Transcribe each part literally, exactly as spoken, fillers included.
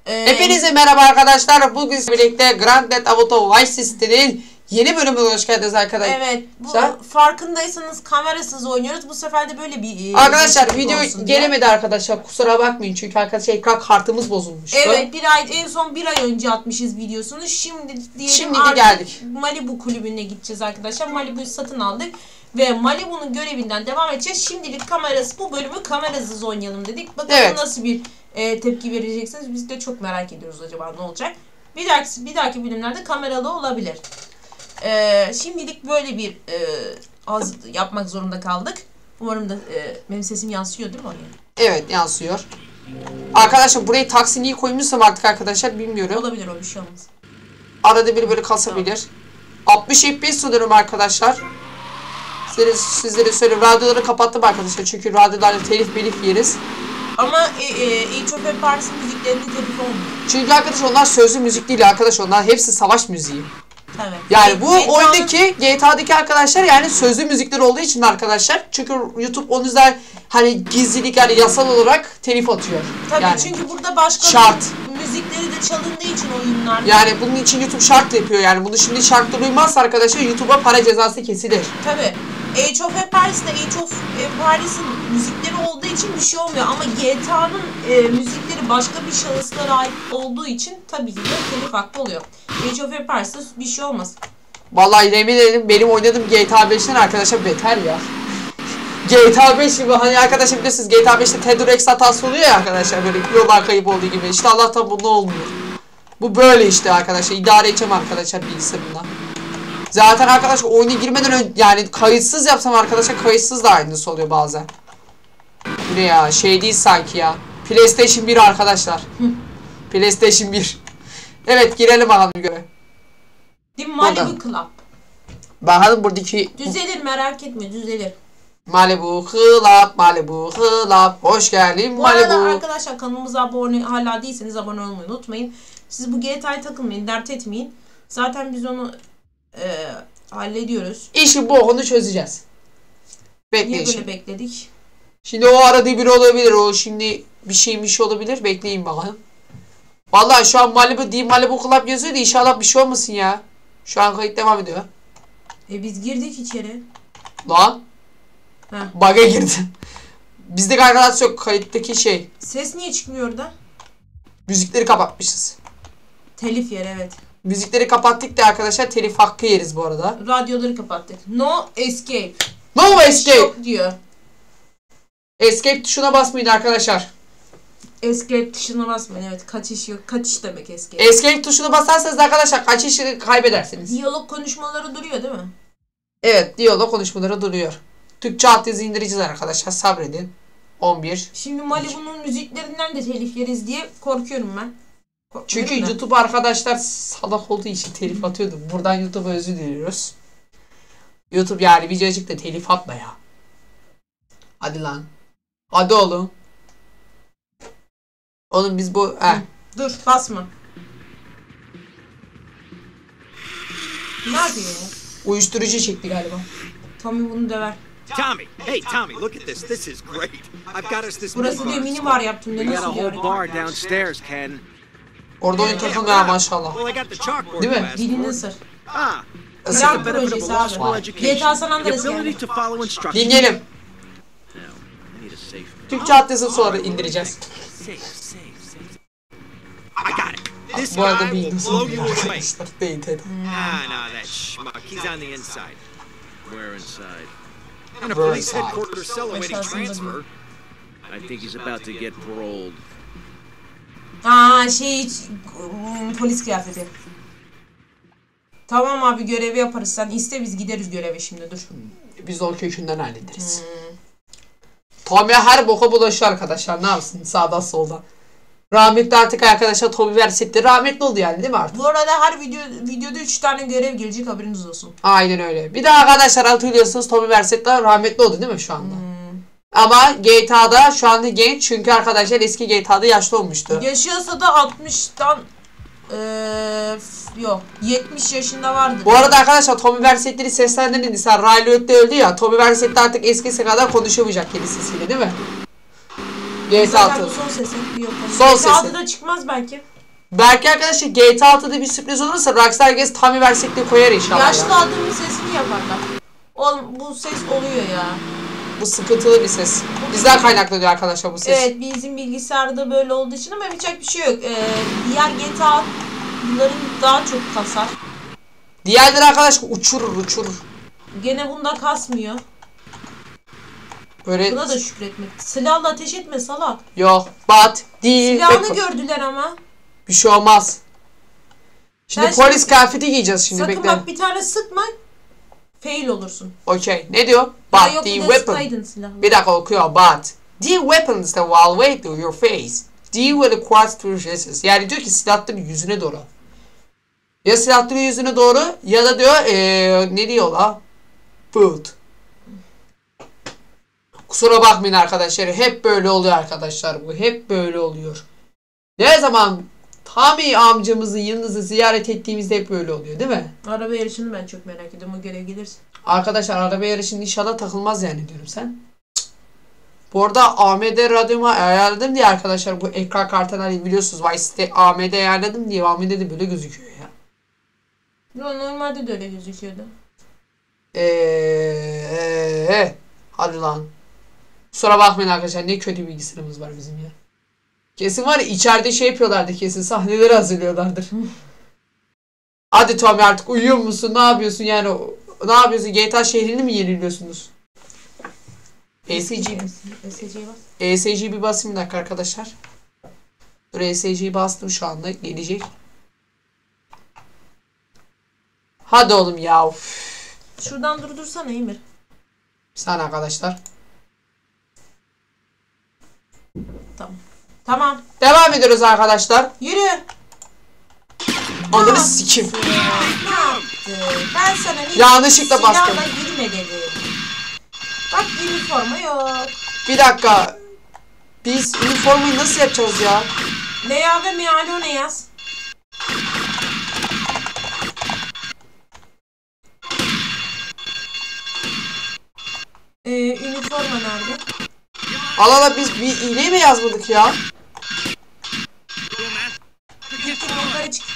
Ee, Hepinize merhaba arkadaşlar. Bugün birlikte Grand Theft Auto Vice City'nin yeni bölümüne hoş geldiniz arkadaşlar. Evet. Bu Sen? farkındaysanız kamerasız oynuyoruz. Bu sefer de böyle bir arkadaşlar video gelemedi diye. Arkadaşlar kusura bakmayın çünkü arkadaşlar ekran kartımız bozulmuştu. Evet, bir ay en son bir ay önce atmışız videosunu. Şimdi diyelim Şimdi de geldik. Malibu kulübüne gideceğiz arkadaşlar. Malibu'yu satın aldık ve Malibu'nun görevinden devam edeceğiz. Şimdilik kamerası bu bölümü kamerasız oynayalım dedik. Bakalım evet. nasıl bir e, tepki vereceksiniz. Biz de çok merak ediyoruz acaba ne olacak. Bir dahaki bir dahaki bölümlerde kameralı olabilir. Ee, şimdilik böyle bir e, az yapmak zorunda kaldık. Umarım da e, benim sesim yansıyor değil mi oraya? Evet yansıyor. Arkadaşlar burayı taksiniyi koymuşsam artık arkadaşlar bilmiyorum. Olabilir, o bir şey olmaz. Arada bir böyle kasabilir. Tamam. altmış F P S sanıyorum arkadaşlar. Sizlere, sizlere söyleyeyim, radyoları kapattım arkadaşlar çünkü radyolarla telif belif yeriz. Ama e, e, Age of Empires'ın müziklerinde telif olmuyor. Çünkü arkadaşlar onlar sözlü müzik değil arkadaşlar, onlar hepsi savaş müziği. Evet. Yani bu G T A'nın... oyundaki G T A'daki arkadaşlar yani sözlü müzikler olduğu için arkadaşlar. Çünkü YouTube onun yüzden hani gizlilik yani yasal olarak telif atıyor. Tabii yani, çünkü burada başka şart. müzikleri de çalındığı için oyunlarda. Yani bunun için YouTube şart yapıyor yani. Bunu şimdi şartlar uymazsa arkadaşlar YouTube'a para cezası kesilir. Tabii. Age of Empires'da Age of Empires'ın müzikleri olduğu için bir şey olmuyor ama G T A'nın e, müzikleri başka bir şahıslara ait olduğu için tabii ki de telif hakkı oluyor. Age of Empires'da bir şey olmaz. Vallahi yemin ederim benim oynadığım G T A beşten arkadaşlar beter ya. G T A beş gibi hani arkadaşlar biliyorsunuz G T A beşte T-Rex hatası oluyor ya arkadaşlar, böyle yollar kayıp olduğu gibi. İşte Allah'tan bu ne olmuyor. Bu böyle işte arkadaşlar, idare edeceğim arkadaşlar bilgisayarımla. Zaten arkadaşlar oyuna girmeden önce yani kayıtsız yapsam arkadaşlar kayıtsız da aynısı oluyor bazen. Bu ne ya, şey değil sanki ya. PlayStation bir arkadaşlar. PlayStation bir. Evet girelim bakalım göre. The Malibu Club. Bakalım buradaki... Düzelir, merak etme, düzelir. Malibu Club, Malibu Club. Hoş geldin bu Malibu. Bu arada arkadaşlar kanalımıza abone hala değilseniz abone olmayı unutmayın. Siz bu G T A'ya takılmayın, dert etmeyin. Zaten biz onu e, hallediyoruz. İşi bu, onu çözeceğiz. Bekleyin. Niye böyle bekledik? Şimdi o arada biri olabilir, o şimdi bir şeymiş olabilir. Bekleyin bakalım. Vallahi şu an Malibu değil, Malibu Club yazıyor da inşallah bir şey olmasın ya. Şu an kayıt devam ediyor. E biz girdik içeri. Lan. Bug'a girdim. Bizde arkadaş yok kayıttaki şey. Ses niye çıkmıyor orada? Müzikleri kapatmışız. Telif yer, evet. Müzikleri kapattık da arkadaşlar telif hakkı yeriz bu arada. Radyoları kapattık. No escape. No escape. Yok diyor. Escape tuşuna basmayın arkadaşlar. Escape tuşuna basmayın, evet, kaçış yok. Kaçış demek escape. Escape tuşuna basarsanız arkadaşlar kaçışı kaybedersiniz. Diyalog konuşmaları duruyor değil mi? Evet, diyalog konuşmaları duruyor. Türkçe altyazı indireceğiz arkadaşlar, sabredin. on bir. Şimdi Malibu'nun müziklerinden de telif yeriz diye korkuyorum ben. Korkuyorum Çünkü ben. YouTube arkadaşlar salak olduğu için telif atıyordu. Buradan YouTube'a özür diliyoruz. YouTube yani videocuk da telif atma ya. Hadi lan. Hadi oğlum. Oğlum biz bu... Heh. Dur basma. Ne yapıyor ya? Uyuşturucu çekti galiba. Tommy bunu döver. Tommy, hey Tommy, look at this. This is great. I've got us this. Burası diyor mini bar yaptım diyor. Nasıl diyor? Bar downstairs, Ken. Orada oyun takım ya maşallah. Değil mi? Dilini ısır. Ah. Plan projesi abi. G T A San Andreas yani. Dinleyelim. Türkçe altyazı sonra indireceğiz. Bu arada bir nasıl bir arkadaşlar değil dedi. Ah, no, that schmuck. He's on the inside. Where inside? In a police headquarters cell awaiting transfer. I think he's about to get paroled. Aa şey polis kıyafeti. Tamam abi, görevi yaparız. Sen iste, biz gideriz göreve şimdi, dur. Biz de o kökünden hallederiz. Hmm. Tommy her boka bulaşıyor arkadaşlar, ne yapsın sağdan soldan. Rahmetli artık arkadaşlar Tommy Versetti rahmetli oldu yani değil mi artık? Bu arada her video videoda üç tane görev gelecek, haberiniz olsun. Aynen öyle. Bir de arkadaşlar hatırlıyorsunuz Tommy Versetti rahmetli oldu değil mi şu anda? Hmm. Ama G T A'da şu anda genç çünkü arkadaşlar eski G T A'da yaşlı olmuştu. Yaşıyorsa da altmıştan ee, yok yetmiş yaşında vardı. Bu arada arkadaşlar Tommy Versetti'nin seslendiren insan Ray Liotta öldü ya. Tommy Versetti artık eskisi kadar konuşamayacak kendi sesiyle değil mi? G T A altı. Son sesi. Yok. Son G T A'da sesi. da çıkmaz belki. Belki arkadaşlar G T A altıda bir sürpriz olursa Rockstar Games Tommy versek de koyar inşallah. Yaşlı ya. adamın sesini yaparlar. Oğlum bu ses oluyor ya. Bu sıkıntılı bir ses. Bizden kaynaklanıyor arkadaşlar bu ses. Evet bizim bilgisayarda böyle olduğu için ama yapacak bir şey yok. Ee, diğer G T A'ların daha çok kasar. Diğerleri arkadaşlar uçurur uçurur. Gene bunda kasmıyor. Böyle... Buna da şükretmek. Silahla ateş etme salak. Yok. But değil. Silahını gördüler ama. Bir şey olmaz. Şimdi Sen polis şimdi- kıyafeti giyeceğiz şimdi, Sakın bekle. bak bir tane sıkma. Fail olursun. Okey. Ne diyor? Ya But yok the bir de weapon. sıkaydın silahla. Bir dakika okuyor. But the weapons that will wait to your face. Deal with the quartz to resist. Yani diyor ki silahları yüzüne doğru. Ya silahları yüzüne doğru ya da diyor ee, ne diyor la? Put. Kusura bakmayın arkadaşlar. Hep böyle oluyor arkadaşlar bu. Hep böyle oluyor. Ne zaman Tommy amcamızın yanınızı ziyaret ettiğimizde hep böyle oluyor değil mi? Araba yarışını ben çok merak ediyorum. O görev gelirse. Arkadaşlar araba yarışının inşallah takılmaz yani diyorum sen. Bu arada A M D radyomu ayarladım diye arkadaşlar bu ekran kartını biliyorsunuz Vice City A M D ayarladım diye A M D'de böyle gözüküyor ya. Yo, normalde de öyle gözüküyordu. Eee ee, hadi lan. Kusura bakmayın arkadaşlar ne kötü bilgisayarımız var bizim ya. Kesin var ya içeride şey yapıyorlardı kesin sahneleri hazırlıyorlardır. Hadi Tommy artık uyuyor musun ne yapıyorsun yani ne yapıyorsun G T A şehrini mi yeniliyorsunuz? E S G E S G'ye bas. E S G bir basayım bir dakika arkadaşlar. Dur E S G'yi bastım şu anda gelecek. Hadi oğlum ya. Uf. Şuradan durdursana Emir. Bir saniye arkadaşlar. Tamam. Tamam. Devam ediyoruz arkadaşlar. Yürü. Ananı sikim. Ne yaptı? Ben sana ne Yanlışlıkla bastım. silahla girme dedim. Bak üniforma yok. Bir dakika. Biz üniformayı nasıl yapacağız ya? Leya ve meali ne yaz? Ee, üniforma nerede? Allah Allah biz bir iğne mi yazmadık ya? Yukarı çık.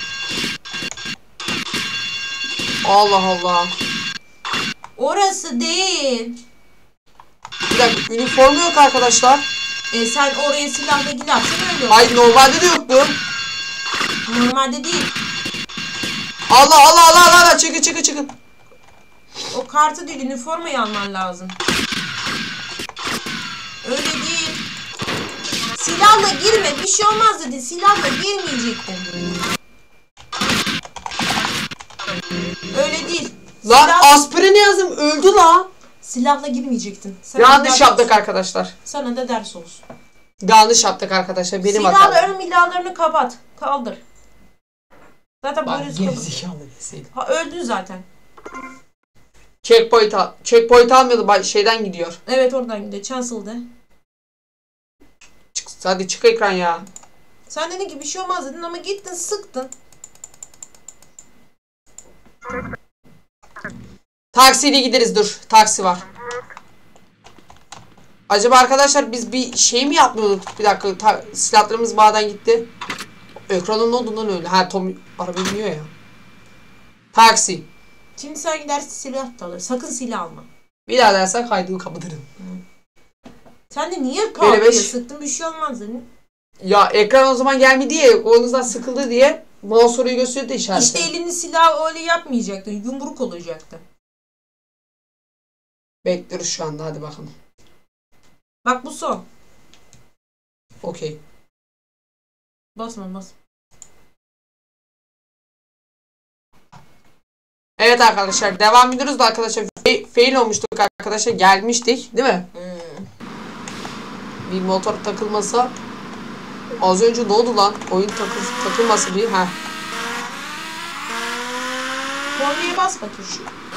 Allah Allah. Orası değil. Bir dakika üniforma yok arkadaşlar. E, sen oraya silahla girersen öyle olur. Hayır normalde de yoktu. Normalde değil. Allah Allah Allah Allah Allah çıkın çıkın çıkın. O kartı değil üniformayı alman lazım. Öyle değil. Silahla girme bir şey olmaz dedi. Silahla girmeyecektin. Öyle değil. Lan Silah- aspirin yazdım öldü lan. Silahla girmeyecektin. Sana Yanlış ders yaptık olsun. arkadaşlar. Sana da ders olsun. Yanlış yaptık arkadaşlar benim hatam. Silahların milahlarını kapat. Kaldır. Zaten Bak böyle gerizekalı deseydim. Ha öldün zaten. Checkpoint al. Checkpoint almıyordu. Bak şeyden gidiyor. Evet oradan gidiyor. Chancel'de. Çık, hadi çık ekran ya. Sen dedin ki bir şey olmaz dedin ama gittin sıktın. Taksiyle gideriz dur. Taksi var. Acaba arkadaşlar biz bir şey mi yapmıyorduk? Bir dakika ta, silahlarımız bağdan gitti. Ekranın ne olduğundan öyle. Ha Tom araba biniyor ya. Taksi. Şimdi sen gidersin silah da alır. Sakın silah alma. Bir daha dersen kaydını kapatırım. Sen de niye kalkıyor beş. sıktın bir şey olmaz dedin. Ya ekran o zaman gelmedi diye, onunuzdan sıkıldı diye mouse orayı gösteriyordu işareti. İşte elini silah öyle yapmayacaktın. Yumruk olacaktı. Bekliyoruz şu anda hadi bakalım. Bak bu son. Okey. Basma basma. Evet arkadaşlar devam ediyoruz da arkadaşlar fe fail olmuştuk arkadaşlar gelmiştik değil mi? Hmm. Bir motor takılmasa az önce ne oldu lan? Oyun takıl takılması bir ha. Kornaya bas bakayım.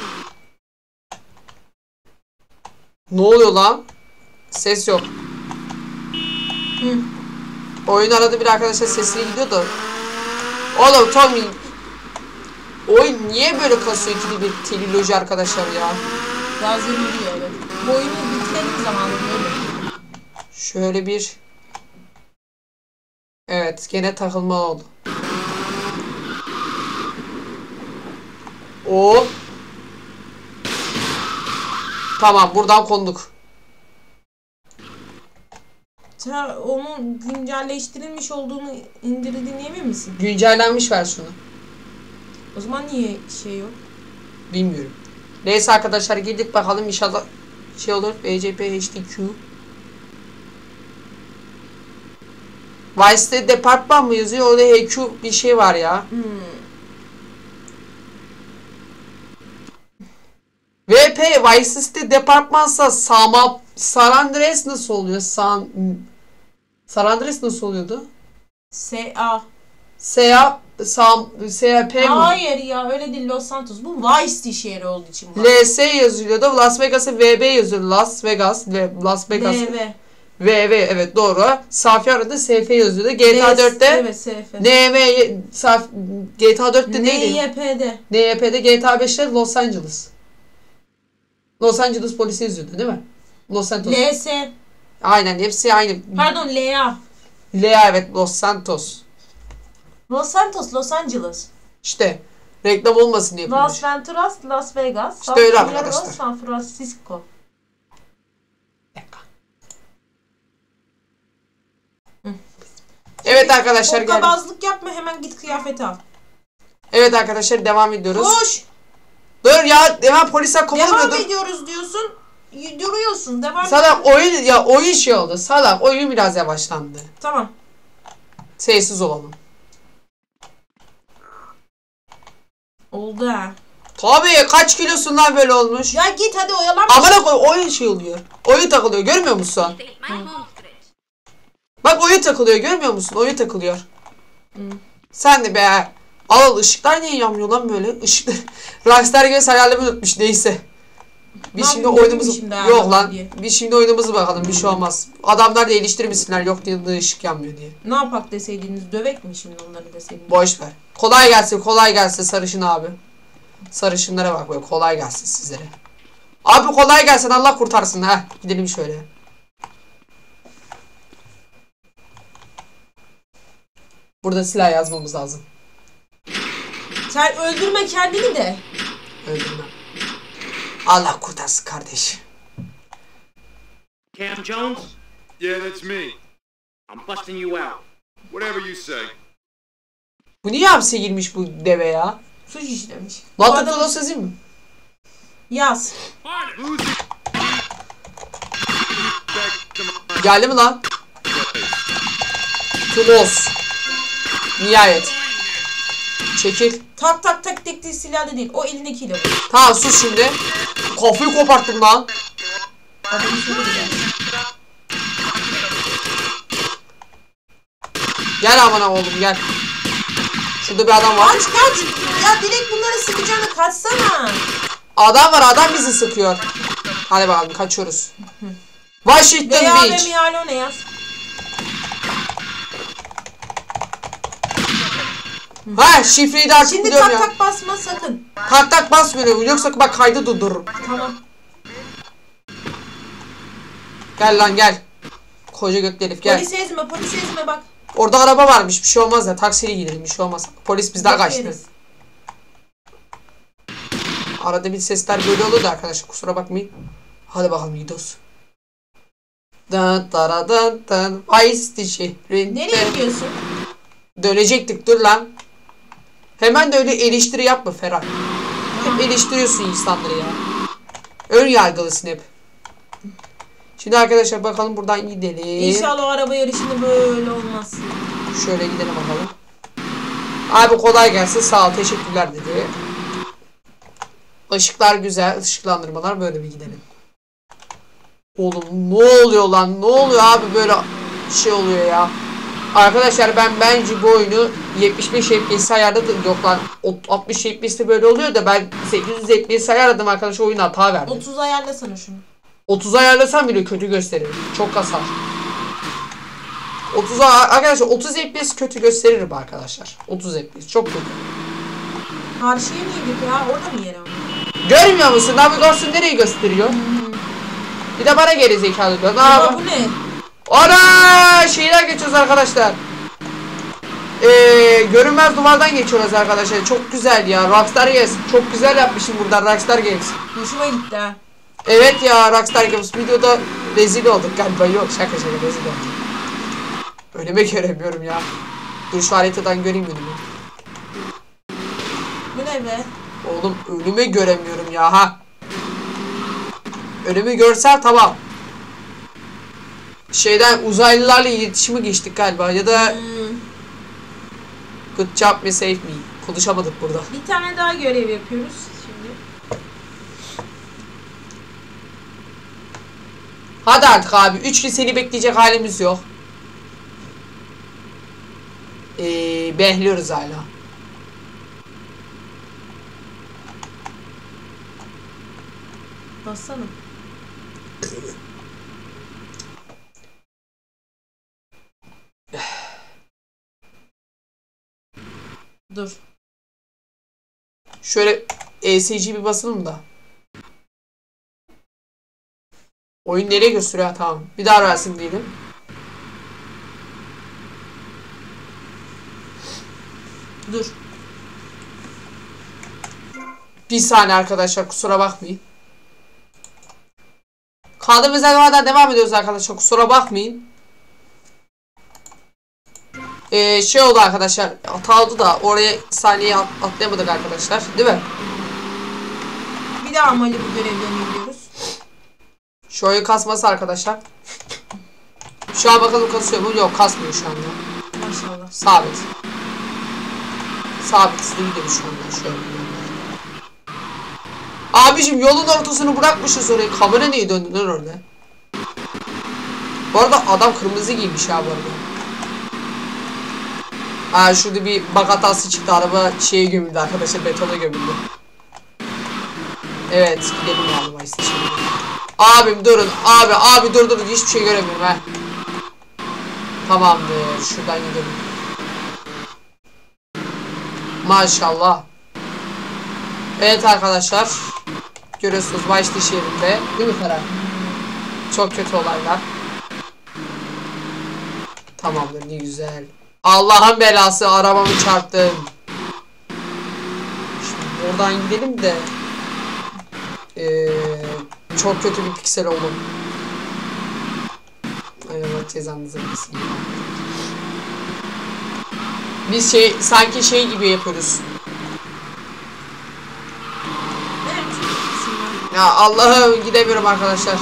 Ne oluyor lan? Ses yok. Hı. Oyun arada bir arkadaşlar sesine gidiyor da. Oğlum Tommy. Oyun niye böyle kasıyor ikili bir triloji arkadaşlar ya? Biraz yürüyor evet. Bu oyunu bitirelim zamanında böyle. Şöyle bir. Evet gene takılma oldu. O. Tamam, buradan konduk. Sen onun güncelleştirilmiş olduğunu indirdiğin emin misin? Güncellenmiş versiyonu. O zaman niye şey yok? Bilmiyorum. Neyse arkadaşlar, gidip bakalım inşallah şey olur. B C P H D Q. Vice'de departman mı yazıyor? Orada H Q bir şey var ya. Hmm. V P Vice City departmansa Sama San Andreas nasıl oluyor? San San Andreas nasıl oluyordu? S A. S A Sam S A P mi? Hayır ya, öyle değil, Los Santos. Bu Vice şehri olduğu için. L S yazılıyordu. Las Vegas'a V B yazıyor. Las Vegas ve Las Vegas. L V. V V evet doğru. Safi arada S F yazıyordu. G T A dörtte evet, S F. N V Saf G T A dörtte neydi? N Y P'de. N Y P'de G T A beşte Los Angeles. Los Angeles polisi yazıyordu değil mi? Los Santos. L S. Aynen, hepsi aynı. Pardon, L A. L A evet, Los Santos. Los Santos, Los Angeles. İşte reklam olmasın diye yapılmış. Las Venturas, Las Vegas. İşte öyle San Diego, arkadaşlar. San Francisco. Evet arkadaşlar, geldik. Hokkabazlık yapma, hemen git kıyafeti al. Evet arkadaşlar, devam ediyoruz. Koş. Dur ya, hemen polise kovalamıyordum. Devam ediyoruz diyorsun. y- Duruyorsun. Devam Salak oyun ya, oyun şey oldu. Salak oyun biraz yavaşlandı. Tamam. Sessiz olalım. Oldu ha. Tabii, kaç kilosun lan böyle olmuş? Ya git hadi, oyalanma. Amına koy, oyun şey oluyor. Oyun takılıyor, görmüyor musun? Bak oyun takılıyor, görmüyor musun? Oyun takılıyor. Hı. Sen de be. Al al, ışıklar niye yanmıyor lan böyle? Işıklar. Rockstar gibi hayalimi unutmuş, neyse. Biz Ne şimdi yapayım, oyunumuzu... şimdi Yok ayarladım lan. diye. Biz şimdi oyunumuzu bakalım, bir şey olmaz. Adamlar da eleştirmesinler, yok diye de ışık yanmıyor diye. Ne yapak deseydiniz, dövek mi şimdi onları deseydiniz? Boş ver. Kolay gelsin, kolay gelsin sarışın abi. Sarışınlara bak böyle, kolay gelsin sizlere. Abi kolay gelsin, Allah kurtarsın ha. Gidelim şöyle. Burada silah yazmamız lazım. Sen öldürme kendini de. Öldürmem. Allah kurtarsın kardeş. Cam Jones? Yeah, that's me. I'm busting you out. Whatever you say. Bu niye hapse girmiş bu deve ya? Suç işlemiş. Bu adam- Latatolo yazayım mı? Yaz. Lose it. Back to my Geldi mi lan? Tulos. Nihayet. Çekil. Tak tak tak tektiği silahda değil. O elindekiyle vur. Tamam sus şimdi. Kafayı koparttım lan. Adamı şöyle bir Gel amına oğlum gel. Şurada bir adam var. Kaç kaç. Ya direkt bunları sıkacağına kaçsana. Adam var, adam bizi sıkıyor. Hadi bakalım, kaçıyoruz. Washington Veya ve Beach. Miyalo ne yaz? Ha, şifreyi de artık Şimdi biliyorum tak ya. tak basma sakın. Tak tak basmıyor, yoksa bak kaydı durdururum. Tamam. Gel lan gel. Koca gökli herif gel. Polis ezme, polis ezme bak. Orada araba varmış, bir şey olmaz ya. Taksiye gidelim, bir şey olmaz. Polis bizden kaçtı. Bekleriz. Arada bir sesler böyle olur da arkadaşlar, kusura bakmayın. Hadi bakalım gidiyoruz. Dın dara dın dın. Vice şehrinde. Nereye gidiyorsun? Dönecektik, dur lan. Hemen de öyle eleştiri yapma Ferhat. Hep eleştiriyorsun insanları ya. Ön yargılısın hep. Şimdi arkadaşlar bakalım, buradan gidelim. İnşallah o araba yarışında böyle olmaz. Şöyle gidelim bakalım. Abi kolay gelsin, sağ ol, teşekkürler dedi. Işıklar güzel, ışıklandırmalar, böyle bir gidelim. Oğlum ne oluyor lan, ne oluyor abi, böyle şey oluyor ya. Arkadaşlar ben bence bu oyunu yetmiş beş F P S ayarladım. Yok lan, altmış F P S'te böyle oluyor da ben sekiz yüz F P S ayarladım arkadaşlar, oyun hata verdi. otuz ayarlasana şunu. otuz ayarlasam bile kötü gösterir. Çok kasar. otuz arkadaşlar, otuz F P S kötü gösterir mi arkadaşlar? otuz F P S çok kötü. Karşıya niye gidiyor ya? Orada mı yer ama? Görmüyor musun? Navigasyon nereyi gösteriyor? Hmm. Bir de bana geri zekalı diyor. Ama bu ne? Ana şeyler geçiyoruz arkadaşlar. Ee, e, görünmez duvardan geçiyoruz arkadaşlar. Çok güzel ya. Rockstar Games. Çok güzel yapmışım burada Rockstar Games. Hoşuma gitti ha. Evet ya Rockstar Games videoda rezil olduk galiba. Yok şaka şaka rezil olduk. Önüme göremiyorum ya. Dur şu haritadan göreyim önümü. Bu ne be? Oğlum önümü göremiyorum ya ha. Önümü görsel tamam. Şeyden uzaylılarla iletişime geçtik galiba ya da Hmm. good job me save me. Konuşamadık burada. Bir tane daha görev yapıyoruz şimdi. Hadi artık abi. Üç gün seni bekleyecek halimiz yok. Ee, behliyoruz hala. Bassana. Dur. Şöyle E S C bir basalım da. Oyun nereye gösteriyor? Ha, tamam. Bir daha versin diyelim. Dur. Bir saniye arkadaşlar kusura bakmayın. Kaldığımız yerden devam ediyoruz arkadaşlar kusura bakmayın. Ee, şey oldu arkadaşlar hata oldu da oraya saniye at atlayamadık arkadaşlar değil mi? Bir daha Malibu görevlerini yapıyoruz. Şu oyun kasması arkadaşlar. Şu an bakalım kasıyor mu? Yok kasmıyor şu anda. Maşallah. Sabit. Sabit hızlı gidiyor şu anda. Şöyle. Abicim yolun ortasını bırakmışız oraya. Kamera niye döndü lan orada? Bu arada adam kırmızı giymiş ya bu arada. Aa şurada bir bak hatası çıktı. Araba şeye gömüldü arkadaşlar. Betona gömüldü. Evet gidelim galiba işte şimdi. Abim durun. Abi abi dur dur. Hiçbir şey göremiyorum ha. Tamamdır. Şuradan gidelim. Maşallah. Evet arkadaşlar. Görüyorsunuz başlış yerinde. Değil mi Ferhat? Çok kötü olaylar. Tamamdır ne güzel. Allah'ın belası arabamı çarptım. Şimdi oradan gidelim de. Ee, çok kötü bir piksel oldum. Ay Allah cezanızı versin. Biz şey sanki şey gibi yapıyoruz. Ya Allah'ım gidemiyorum arkadaşlar.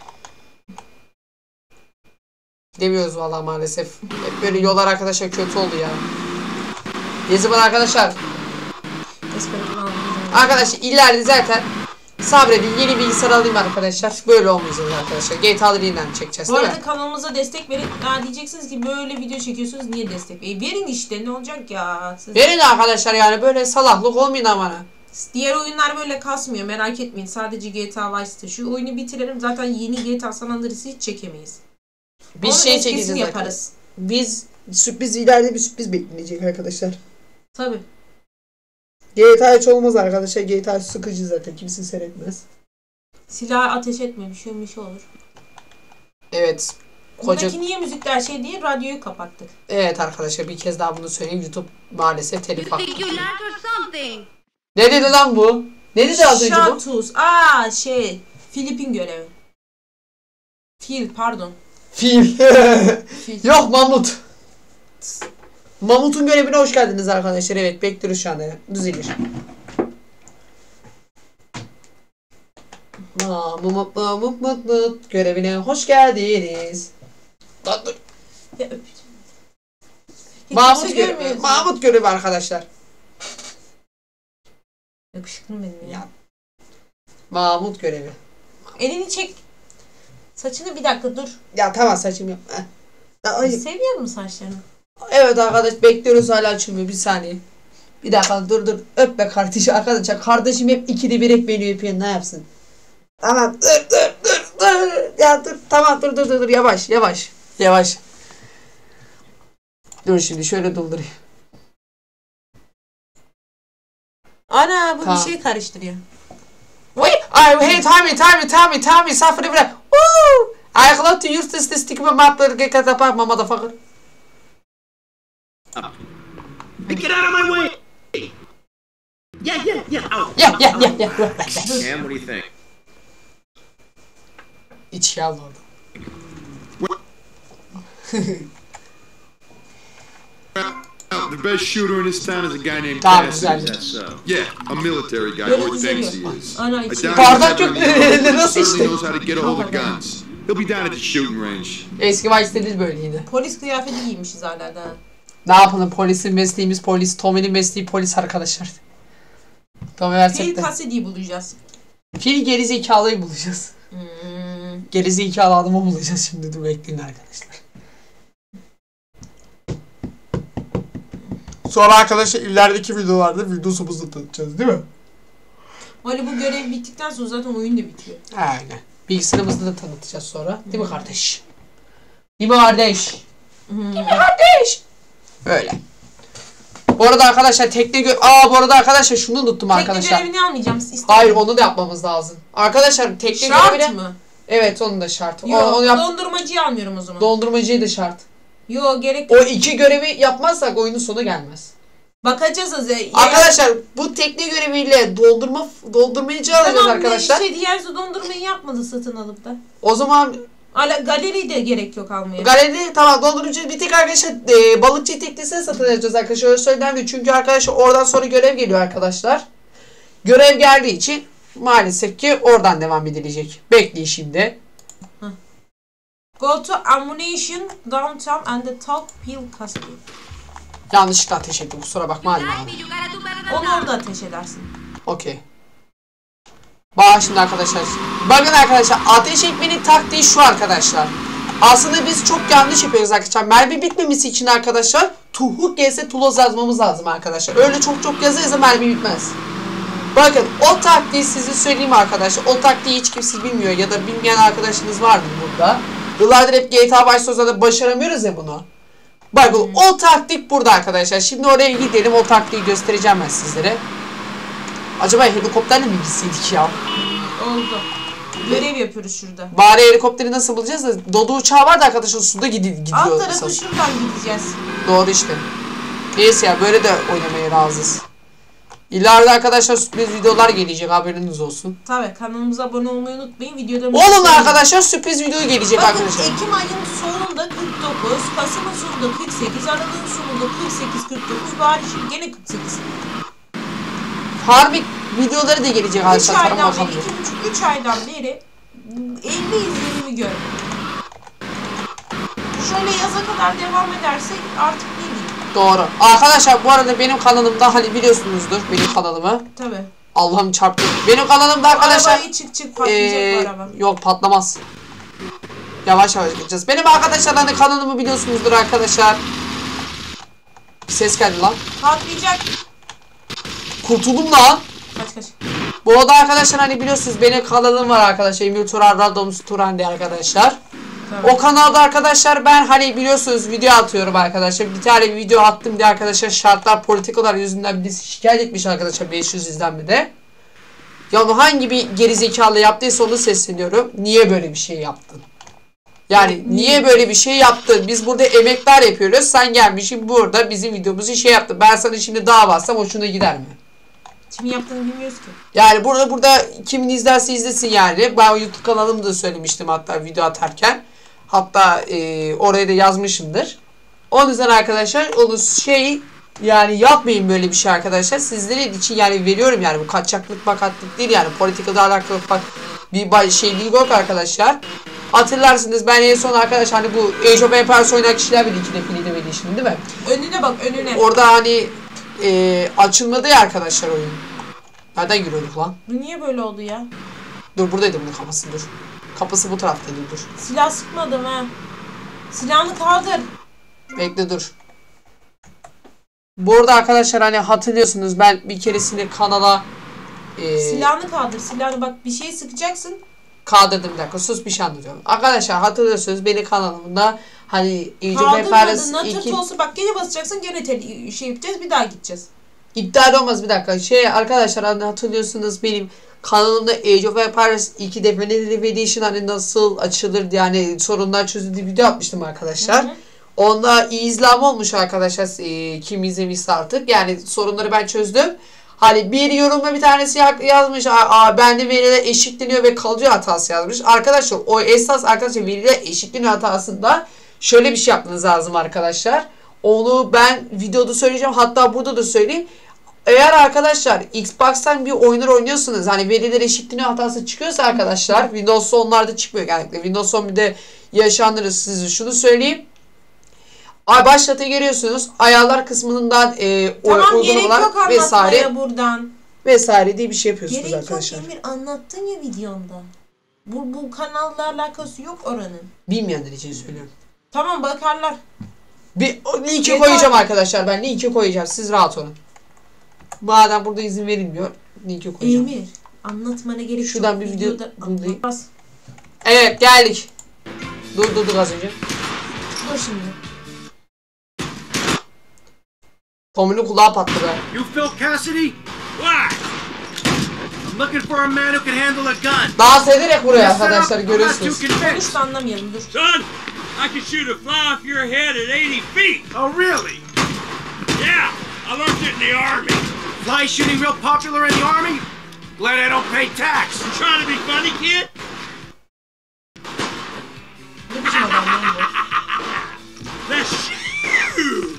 Gidemiyoruz vallahi maalesef. Hep böyle yollar arkadaşlar kötü oldu ya. Ne zaman arkadaşlar? Arkadaşlar ileride zaten sabredin yeni bilgisayar alayım arkadaşlar. Böyle olmayacak arkadaşlar. G T A'ları yeniden çekeceğiz Bu değil arada mi? kanalımıza destek verin. Ha, diyeceksiniz ki böyle video çekiyorsunuz niye destek? E, verin işte ne olacak ya. Siz... Verin arkadaşlar yani böyle salaklık olmayın amana. Diğer oyunlar böyle kasmıyor merak etmeyin. Sadece G T A Vice'te. Şu oyunu bitirelim zaten yeni G T A San Andreas'ı hiç çekemeyiz. Bir Onun şey eskisini çekeceğiz yaparız. Biz sürpriz ileride bir sürpriz bekleyecek arkadaşlar. Tabi. G T A hiç olmaz arkadaşlar. G T A sıkıcı zaten. Kimse seyretmez. Silah ateş etme bir şey bir şey olur. Evet. Koca... Buradaki niye müzikler şey değil radyoyu kapattık. Evet arkadaşlar bir kez daha bunu söyleyeyim. YouTube maalesef telif hakkı. Think you're not or something. Ne dedi lan bu? Ne dedi az önce bu? Şatus. Aa şey. Filipin görevi. Fil pardon. Fil. Fil. Yok mamut. Mamut'un görevine hoş geldiniz arkadaşlar. Evet bekliyoruz şu anda. Düzelir. Mamut mamut mamut görevine hoş geldiniz. Lan dur. Ya öpeceğim. Mahmut görevi. Mahmut görevi arkadaşlar. Yakışıklı benim ya. Ya. Mahmut görevi. Elini çek. Saçını bir dakika dur. Ya tamam saçım yok. Ay. Seviyor musun saçlarını? Evet arkadaş bekliyoruz hala açılmıyor bir saniye. Bir dakika dur dur öpme kardeşim arkadaşlar kardeşim hep ikide bir hep beni öpüyor ne yapsın? Tamam dur dur dur dur ya dur tamam dur dur dur, dur. Yavaş yavaş yavaş. Dur şimdi şöyle doldurayım. Ana bu Tamam. bir şey karıştırıyor. Wait, I hey Tommy Tommy Tommy Tommy suffer bırak. Woo! I love to use this to stick my mouth like a motherfucker. Hey, get out of my way! Yeah, yeah, yeah. Out. Ya ya ya ya. Cam, what do you think? İç yağlı oldu. The best shooter in this town is a guy named Tamam Cassidy. güzel. Is that so? Yeah, a military guy, Böyle or thinks he düzeliyor. is. Ana I içi. doubt Bardak he's yok. ever in the Nasıl certainly işte? knows how to get a hold of guns. He'll be down at the shooting range. Eski Vice City'de böyleydi. Polis kıyafeti giymişiz hala da. Ne yapalım, polisin mesleğimiz polis. Tommy'nin mesleği polis arkadaşlar. Tommy versek Fil de. Cassidy'yi bulacağız. Fil gerizekalıyı bulacağız. Hmm. Gerizekalı adamı bulacağız şimdi. Dur bekleyin arkadaşlar. Sonra arkadaşlar ilerideki videolarda videosumuzu tanıtacağız değil mi? Hani bu görev bittikten sonra zaten oyun da bitiyor. Aynen. Bilgisayarımızda da tanıtacağız sonra. Değil mi kardeş? Değil mi kardeş? Hmm. Değil mi kardeş? Öyle. Bu arada arkadaşlar tekne gö... Aa bu arada arkadaşlar şunu unuttum Tekne arkadaşlar. görevini almayacağım. İstedim. Hayır onu da yapmamız lazım. Arkadaşlar tekne Şart görevine... mı? Evet onun da şart. O, Yok onu yap... dondurmacıyı almıyorum o zaman. Dondurmacıyı da şart. Yok gerek O yok. iki görevi yapmazsak oyunun sonu gelmez. Bakacağız az ya. Arkadaşlar bu tekne göreviyle doldurma doldurmayıcı alacağız tamam, arkadaşlar. Şey, diğer dondurmayı yapmadı satın alıp da. O zaman Ala, galeri de gerek yok almaya. galeride tamam dondurucu bir tek arkadaşlar e, balıkçı teknesine satın alacağız arkadaşlar. Öyle söylendi çünkü arkadaşlar oradan sonra görev geliyor arkadaşlar. Görev geldiği için maalesef ki oradan devam edilecek. Bekleyin şimdi. Go to ammunition downtown and the top peel custody. Yanlışlıkla ateş ettim kusura bakma hadi abi. Onu orada ateş edersin. Okey. Bak şimdi arkadaşlar. Bakın arkadaşlar ateş etmenin taktiği şu arkadaşlar. Aslında biz çok yanlış yapıyoruz arkadaşlar. Mermi bitmemesi için arkadaşlar tuhuk gelse tuloz yazmamız lazım arkadaşlar. Öyle çok çok yazarsa mermi bitmez. Bakın o taktiği size söyleyeyim arkadaşlar. O taktiği hiç kimse bilmiyor ya da bilmeyen arkadaşınız vardır burada. Yıllardır hep G T A Vice City'de başaramıyoruz ya bunu. Bakın hmm. o taktik burada arkadaşlar. Şimdi oraya gidelim, o taktiği göstereceğim ben sizlere. Acaba helikopterle mi gitseydik ya? Oldu. Görev yapıyoruz şurada. Bari helikopteri nasıl bulacağız da Dodo uçağı var da arkadaşlar suda gidiyor. Alt tarafı şuradan gideceğiz. Doğru işte. Neyse ya böyle de oynamaya razıyız. İleride arkadaşlar sürpriz videolar gelecek haberiniz olsun. Tabii kanalımıza abone olmayı unutmayın. Videoda Oğlum arkadaşlar sürpriz video gelecek bakın, arkadaşlar. Ekim ayının sonunda kırk dokuz, Kasım'ın sonunda kırk sekiz, Aralık'ın sonunda kırk sekiz kırk dokuz, bari şimdi gene kırk sekiz. Harbi videoları da gelecek üç arkadaşlar. aydan beri, iki buçuk üç aydan beri elli izlenimi görmedim. Şöyle yaza kadar devam edersek artık ne diyeyim. Doğru. Arkadaşlar bu arada benim kanalımda hani biliyorsunuzdur benim kanalımı. Tabii. Allah'ım çarptı. Benim kanalımda arkadaşlar. Arabayı çık çık patlayacak ee, bu araba. Yok patlamaz. Yavaş yavaş gideceğiz. Benim arkadaşlar hani kanalımı biliyorsunuzdur arkadaşlar. Bir ses geldi lan. Patlayacak. Kurtuldum lan. Kaç kaç. Bu arada arkadaşlar hani biliyorsunuz benim kanalım var arkadaşlar. Emir Turan Radomus Turan diye arkadaşlar. Tamam. O kanalda arkadaşlar ben hani biliyorsunuz video atıyorum arkadaşlar. Bir tane bir video attım diye arkadaşlar şartlar politikalar yüzünden birisi şikayet etmiş arkadaşlar beş yüz izlenmede. Ya hangi bir gerizekalı yaptıysa onu sesleniyorum. Niye böyle bir şey yaptın? Yani niye böyle bir şey yaptın? Biz burada emekler yapıyoruz. Sen gelmişsin burada bizim videomuzu şey yaptın. Ben sana şimdi dava açsam hoşuna gider mi? Kimin yaptığını bilmiyoruz ki. Yani burada burada kimin izlerse izlesin yani. Ben YouTube kanalımda da söylemiştim hatta video atarken. Hatta e, oraya da yazmışımdır. O yüzden arkadaşlar onu şey yani yapmayın böyle bir şey arkadaşlar. Sizlerin için yani veriyorum yani bu kaçaklık bakatlık değil yani politikada alakalı bak bir şey değil yok arkadaşlar. Hatırlarsınız ben en son arkadaşlar hani bu Age of Empires oynayan kişiler bile iki defiliydi beni şimdi değil mi? Önüne bak önüne. Orada hani e, açılmadı ya arkadaşlar oyun. Nereden giriyorduk lan? Bu niye böyle oldu ya? Dur buradaydı bunun kapısı dur. Kapısı bu taraftaydı dur. Silah sıkmadım ha. Silahını kaldır. Bekle dur. Bu arada arkadaşlar hani hatırlıyorsunuz ben bir keresinde kanala e, silahını kaldır silahını bak bir şey sıkacaksın. Kaldırdım bir dakika sus bir şey anlatıyorum. Arkadaşlar hatırlıyorsunuz benim kanalımda hani Age of Empires Kaldırmadın iki... natır olsa bak gene basacaksın gene tel şey yapacağız bir daha gideceğiz. İptal olmaz bir dakika. Şey arkadaşlar hani hatırlıyorsunuz benim kanalımda Age of Empires iki Definitive Edition hani nasıl açılır diye hani sorunlar çözüldüğü video atmıştım arkadaşlar. Hı hı. Onda iyi izlenme olmuş arkadaşlar. E, kim izlemişse artık. Yani sorunları ben çözdüm. Hani bir yorumda bir tanesi yazmış. Aa, bende veriler eşitleniyor ve kalıyor hatası yazmış. Arkadaşlar o esas arkadaşlar veriler eşitleniyor hatasında şöyle bir şey yapmanız lazım arkadaşlar. Onu ben videoda söyleyeceğim. Hatta burada da söyleyeyim. Eğer arkadaşlar Xbox'tan bir oyunlar oynuyorsunuz, hani veriler eşitleniyor hatası çıkıyorsa arkadaşlar, Windows onlarda çıkmıyor genellikle. Windows on birde yaşanır, size şunu söyleyeyim. Ay başlatı giriyorsunuz. Ayarlar kısmından e, tamam, uygulamalar vesaire buradan. vesaire diye bir şey yapıyorsunuz gerek arkadaşlar. Gerek yok Emir, anlattın ya videonda. Bu, bu kanalla alakası yok oranın. Bilmeyenler için söylüyorum. Tamam, bakarlar. Bir linki koyacağım arkadaşlar, ben linki koyacağım, siz rahat olun. Madem burada izin verilmiyor, linki koyacağım. Emir, anlatmana gerek şuradan yok. Bir video anlatmaz. Evet, geldik. Dur dur dur az önce. Dur şimdi. Tommy'nin kulağı patladı. You Phil Cassidy? Why? I'm looking for a man who can handle a gun. Dans ederek buraya arkadaşlar, görüyorsunuz. Hiç anlamayalım, dur. Son, I can shoot a fly off your head at eighty feet. Oh really? Yeah, I learned it in the army. Fly shooting real popular in the army? Glad I don't pay tax. You trying to be funny, kid? Ne biçim adam lan bu? That's huge.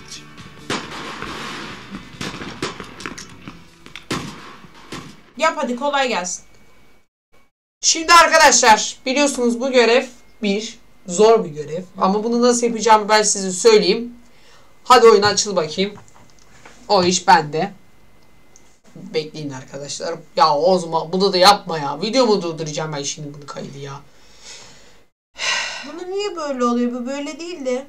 Yap hadi, kolay gelsin. Şimdi arkadaşlar biliyorsunuz bu görev bir zor bir görev. Ama bunu nasıl yapacağımı ben size söyleyeyim. Hadi oyun açıl bakayım. O iş bende. Bekleyin arkadaşlar. Ya o zaman bunu da yapma ya. Videomu durduracağım ben şimdi bunu kaydı ya. Bunu niye böyle oluyor? Bu böyle değildi.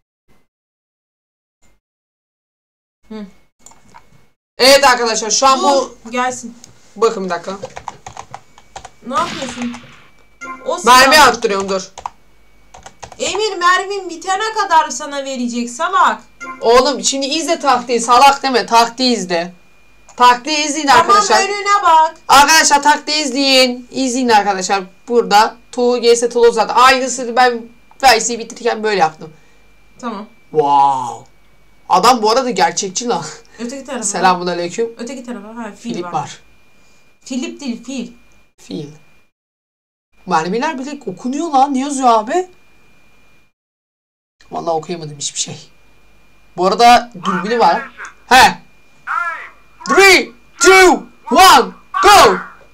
Hı. Evet arkadaşlar şu an Dur, bu... gelsin. Bakın bir dakika. Ne yapıyorsun? O Mermi sıra... arttırıyorum, dur. Emir, mermin bitene kadar sana verecek salak. Oğlum şimdi izle taktiği, salak deme, taktiği izle. Taktiği izleyin arkadaşlar. Tamam, önüne bak. Arkadaşlar taktiği izleyin. İzleyin arkadaşlar. Burada Tuğ G S Tuğ zaten aynısını ben Vice'i bitirirken böyle yaptım. Tamam. Wow. Adam bu arada gerçekçi lan. Öteki tarafa. Selamünaleyküm. Öteki tarafa. Ha, fil Filip var. var. Filip değil, fil. Fil. Mermiler bile okunuyor lan. Ne yazıyor abi? Vallahi okuyamadım hiçbir şey. Bu arada dürbünü var. He. three, two, one, go!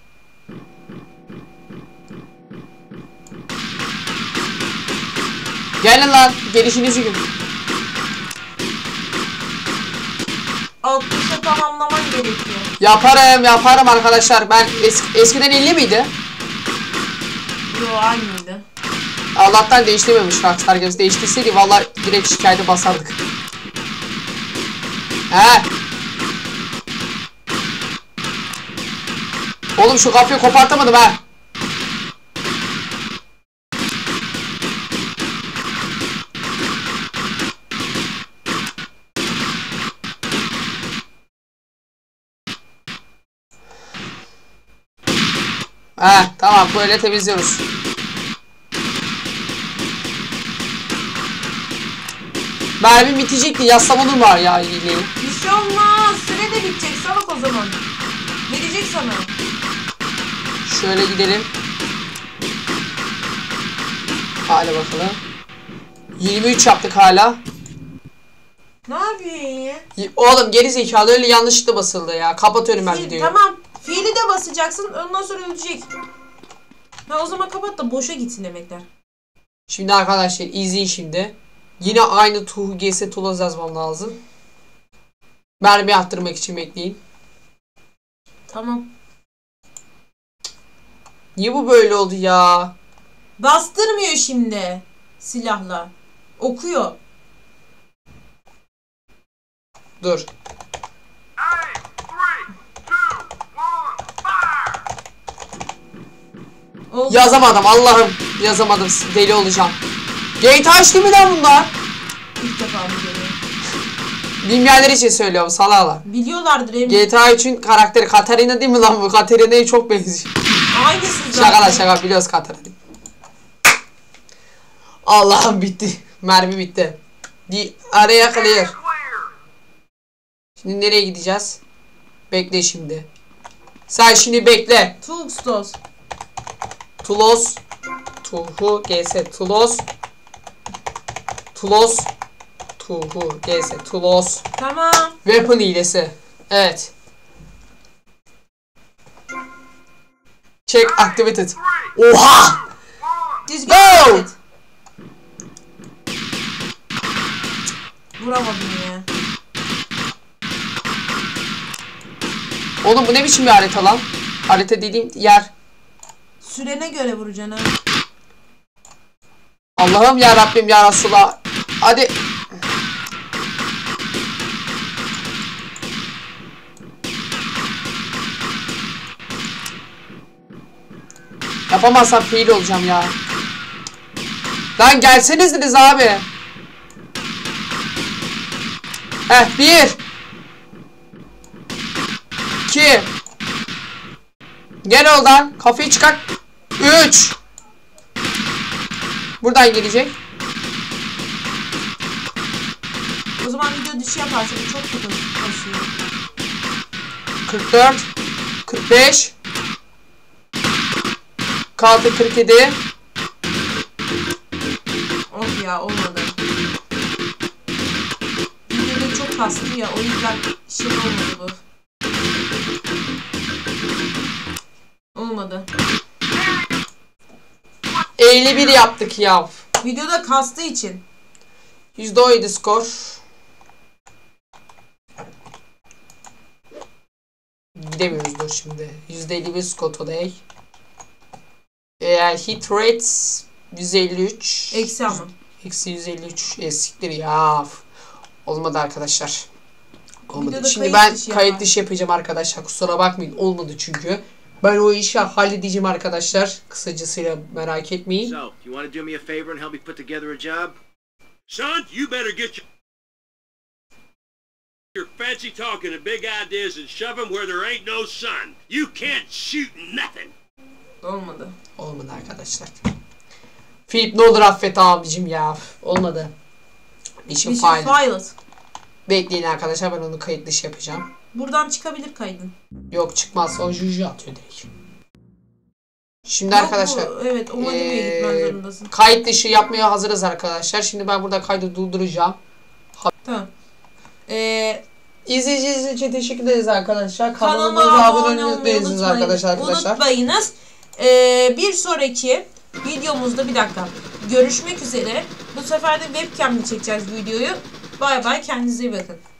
Gelin lan. Gelişinizi gün. altmışa tamamlaman gerekiyor. Yaparım yaparım arkadaşlar. Ben es eskiden elli miydi? Yo, aynıydı. Allah'tan değiştirmemiş Rockstar Games. Değiştirseydi vallahi direkt şikayete basardık. He. Oğlum şu kapıyı kopartamadım ha. He tamam, böyle temizliyoruz. Mermi bitecekti, yazsam olur mu ya iyiliği? Bir şey olmaz. Süre de bitecek salak o zaman. Verecek sana. Şöyle gidelim. Hala bakalım. yirmi üç yaptık hala. Ne yapıyorsun ya? Oğlum geri zekalı, öyle yanlışlıkla basıldı ya. Kapatıyorum ben Fil, videoyu. tamam. Fiili de basacaksın. Ondan sonra ölecek. Ha, o zaman kapat da boşa gitsin emekler. Şimdi arkadaşlar izleyin şimdi. Yine aynı Tuğ G S Tuğla yazmam lazım. Mermi attırmak için bekleyin. Tamam. Niye bu böyle oldu ya? Bastırmıyor şimdi. Silahla. Okuyor. Dur. Oldu. Yazamadım Allah'ım. Yazamadım. Deli olacağım. Gate açtı mı lan bunlar? İlk defa mı görüyorum? Bilmeyenler için söylüyorum salağlar. Biliyorlardır emin. G T A üçün karakteri Katarina değil mi lan bu? Katarina'ya çok benziyor. Aynısı zaten. Şaka lan şaka, biliyoruz Katarina. Allah'ım bitti. Mermi bitti. Di araya clear. Şimdi nereye gideceğiz? Bekle şimdi. Sen şimdi bekle. Tuğstos. Tulos. Tuhu G S Tulos. Tulos. Tuhu G S Tulos. Tamam. Weapon hilesi. Evet. Check activated. Oha! Düzgün Go! hareket. Vuramadım ya. Oğlum bu ne biçim bir harita lan? Harita dediğim yer. Sürene göre vuracaksın ha. Allah'ım ya Rabbim ya Resulallah. Hadi. Yapamazsam fail olacağım ya. Lan gelsenizdiniz abi. Heh bir. İki. Gel oradan. Kafayı çıkart. Üç. Buradan gelecek. O zaman video dışı yaparsak çok kötü kasıyor. kırk dört. kırk beş. Kaldı kırk yedi. Of ya olmadı. Videoda çok kastı ya o yüzden şey olmadı bu. Olmadı. elli bir yaptık ya. Videoda kastığı için. yüzde on yedi skor. Gidemiyoruz dur şimdi. yüzde elli bir skor today. Eğer hit rates yüz elli üç. Eksi ama. Eksi yüz elli üç. Esiktir ya. Olmadı arkadaşlar. Olmadı. Videoda Şimdi kayıt ben dışı kayıt yapar. dışı yapacağım arkadaşlar. Kusura bakmayın. Olmadı çünkü. Ben o işi halledeceğim arkadaşlar. Kısacasıyla merak etmeyin. So, you want to do me a favor and help me put together a job? Son, you better get your, your fancy talking and big ideas and shove them where there ain't no sun. You can't shoot nothing. Olmadı. Olmadı arkadaşlar. Philip ne olur affet abicim ya. Olmadı. Mission Mission Pilot. Pilot. Bekleyin arkadaşlar, ben onu kayıt dışı yapacağım. Buradan çıkabilir kaydın. Yok çıkmaz, o juju atıyor direkt. Şimdi Yok arkadaşlar. bu, evet o modeme ee, gitmen zorundasın. Kayıt dışı yapmaya hazırız arkadaşlar. Şimdi ben burada kaydı durduracağım. Tamam. Eee İzleyiciniz için teşekkür ederiz arkadaşlar. Kanalıma Kanalımıza abone abone olmayı unutmayınız unutmayın. arkadaşlar. arkadaşlar. Unutmayınız. Ee, bir sonraki videomuzda bir dakika. Görüşmek üzere. Bu sefer de webcam'le çekeceğiz videoyu. Bay bay, kendinize iyi bakın.